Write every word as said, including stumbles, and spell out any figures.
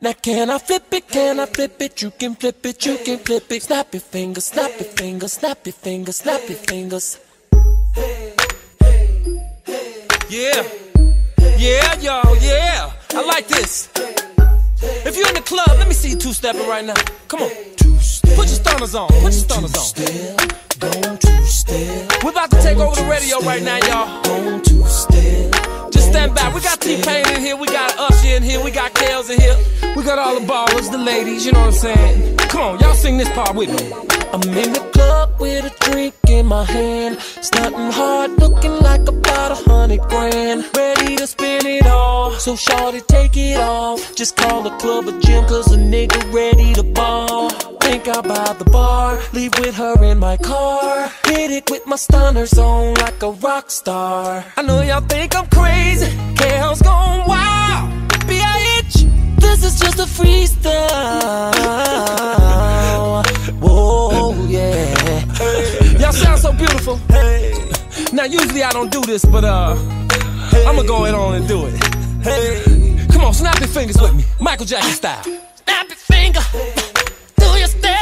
Now can I flip it, can I flip it, you can flip it, you can flip it. Snap your fingers, snap your fingers, snap your fingers, snap your fingers. Yeah, yeah, y'all, yeah, I like this. If you're in the club, let me see you two-stepping right now. Come on, put your stunners on, put your stunners on. We're about to take over the radio right now, y'all. Just stand back, we got T-Pain in here, we got Usher in here, we got Kales in here. We got all the ballers, the ladies, you know what I'm saying? Come on, y'all sing this part with me. I'm in the club with a drink in my hand. It's nothing hard, looking like about a hundred grand. Ready to spin it all, so shorty take it off. Just call the club a gym, cause a nigga ready to ball. Think I'll buy the bar, leave with her in my car. Hit it with my stunners on like a rock star. I know y'all think I'm crazy, Kale's gone wild. B I H, this is just a freestyle. Whoa, yeah. Y'all sound so beautiful. Now usually I don't do this, but uh I'ma go ahead on and do it. Come on, snap your fingers with me, Michael Jackson style. Snap your finger, do your step.